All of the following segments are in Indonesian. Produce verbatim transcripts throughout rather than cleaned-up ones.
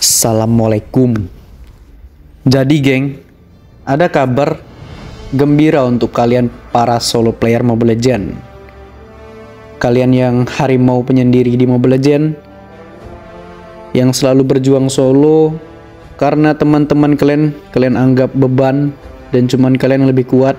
Assalamualaikum. Jadi geng, ada kabar gembira untuk kalian para solo player Mobile Legends. Kalian yang harimau penyendiri di Mobile Legends, yang selalu berjuang solo karena teman-teman kalian kalian anggap beban dan cuman kalian yang lebih kuat.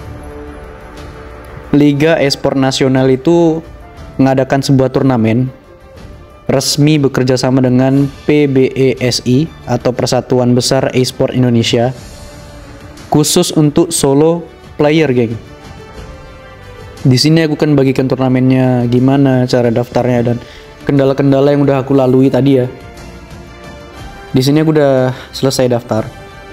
Liga Esport Nasional itu mengadakan sebuah turnamen resmi bekerja sama dengan P B E S I atau Persatuan Besar Esport Indonesia, khusus untuk solo player, geng. Di sini aku kan bagikan turnamennya, gimana cara daftarnya dan kendala-kendala yang udah aku lalui tadi ya. Di sini aku udah selesai daftar.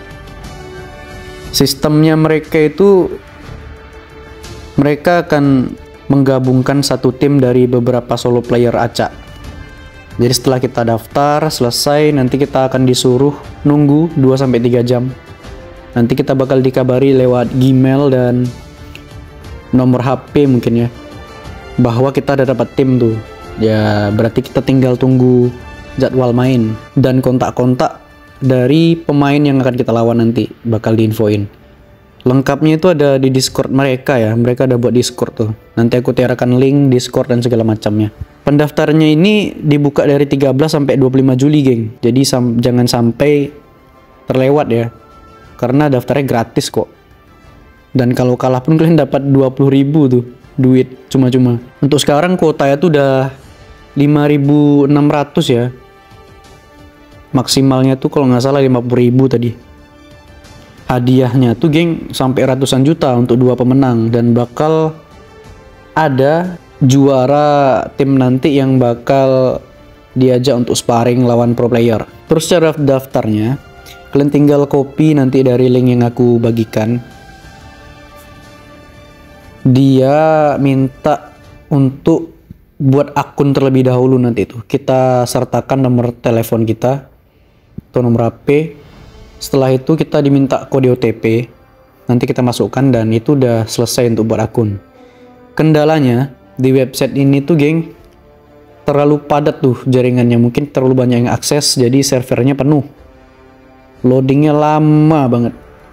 Sistemnya mereka itu mereka akan menggabungkan satu tim dari beberapa solo player acak. Jadi setelah kita daftar selesai, nanti kita akan disuruh nunggu dua sampai tiga jam. Nanti kita bakal dikabari lewat Gmail dan nomor H P mungkin ya, bahwa kita udah dapat tim tuh. Ya berarti kita tinggal tunggu jadwal main dan kontak-kontak dari pemain yang akan kita lawan nanti bakal diinfoin. Lengkapnya itu ada di Discord mereka ya. Mereka ada buat Discord tuh. Nanti aku tiarakan link Discord dan segala macamnya. Pendaftarannya ini dibuka dari tiga belas sampai dua puluh lima Juli, geng. Jadi sam jangan sampai terlewat ya. Karena daftarnya gratis kok. Dan kalau kalah pun kalian dapat dua puluh ribu tuh duit cuma-cuma. Untuk sekarang kuotanya tuh udah lima ribu enam ratus ya. Maksimalnya tuh kalau nggak salah lima puluh ribu tadi. Hadiahnya tuh geng sampai ratusan juta untuk dua pemenang, dan bakal ada juara tim nanti yang bakal diajak untuk sparring lawan pro player. Terus cara daftarnya, kalian tinggal copy nanti dari link yang aku bagikan. Dia minta untuk buat akun terlebih dahulu, nanti itu kita sertakan nomor telepon kita atau nomor H P. Setelah itu kita diminta kode O T P, nanti kita masukkan dan itu udah selesai untuk buat akun. Kendalanya di website ini tuh geng, terlalu padat tuh jaringannya, mungkin terlalu banyak yang akses jadi servernya penuh. Loadingnya lama banget.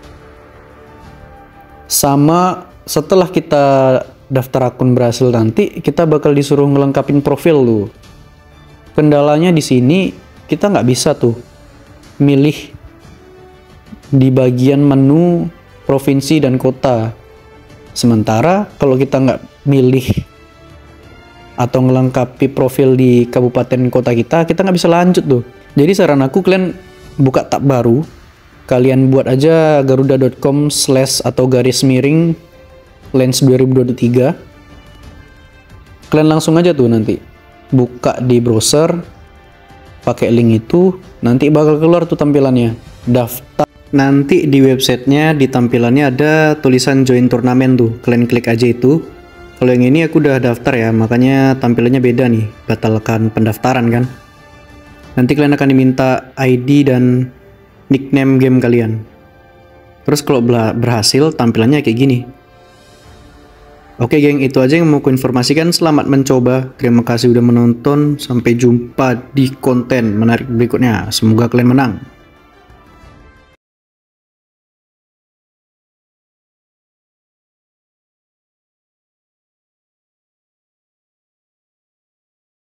Sama setelah kita daftar akun berhasil, nanti kita bakal disuruh ngelengkapin profil tuh. Kendalanya di sini kita nggak bisa tuh milih di bagian menu provinsi dan kota. Sementara kalau kita nggak milih atau ngelengkapi profil di kabupaten kota kita, kita nggak bisa lanjut tuh. Jadi saran aku, kalian buka tab baru, kalian buat aja garuda dot com slash atau garis miring lens dua ribu dua puluh tiga. Kalian langsung aja tuh nanti buka di browser, pakai link itu, nanti bakal keluar tuh tampilannya daftar. Nanti di websitenya di tampilannya ada tulisan join turnamen tuh, kalian klik aja itu. Kalau yang ini aku udah daftar ya, makanya tampilannya beda nih, batalkan pendaftaran kan. Nanti kalian akan diminta I D dan nickname game kalian. Terus kalau berhasil tampilannya kayak gini. Oke geng, itu aja yang mau ku informasikan. Selamat mencoba, terima kasih udah menonton, sampai jumpa di konten menarik berikutnya. Semoga kalian menang.